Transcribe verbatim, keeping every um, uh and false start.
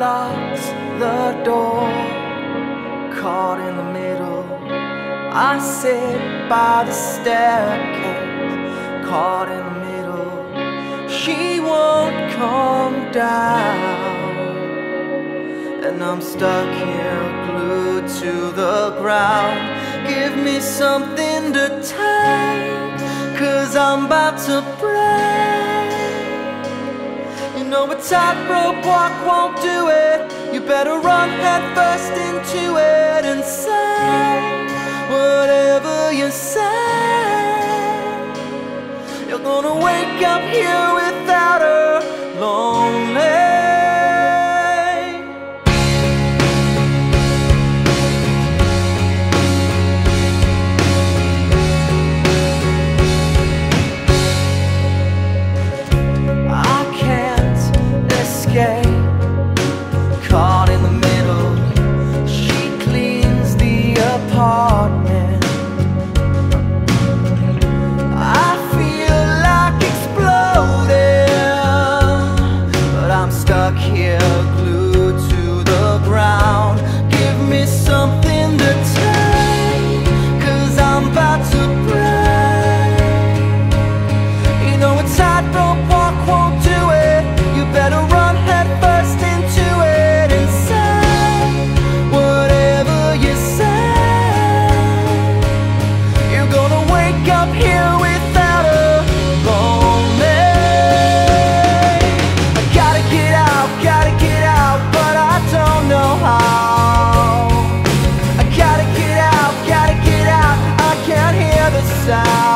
locked the door, caught in the middle. I sit by the staircase, caught in the middle. She won't come down, and I'm stuck here glued to the ground. Give me something to take, 'cause I'm about to break. You know a tightrope walk won't do it. You better run headfirst into it and say whatever you say. You're gonna wake up here without her, lonely. Caught in the middle, she cleans the apartment. I feel like exploding, but I'm stuck here glued to the ground. Give me something to take, 'cause I'm about to break. You know a tightrope walk won't do it. You better run headfirst into it and say whatever you say. You're gonna wake up here without a lonely. I gotta get out, gotta get out, but I don't know how. I gotta get out, gotta get out, I can't hear the sound.